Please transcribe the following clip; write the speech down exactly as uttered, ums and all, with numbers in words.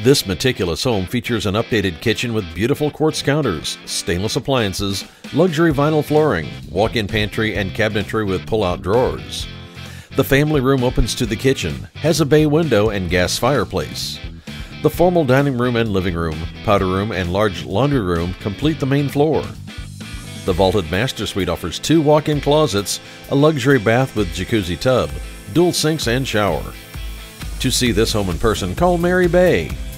This meticulous home features an updated kitchen with beautiful quartz counters, stainless appliances, luxury vinyl flooring, walk-in pantry, and cabinetry with pull-out drawers. The family room opens to the kitchen, has a bay window and gas fireplace. The formal dining room and living room, powder room, and large laundry room complete the main floor. The vaulted master suite offers two walk-in closets, a luxury bath with jacuzzi tub, dual sinks, and shower. To see this home in person, call Mary Bay.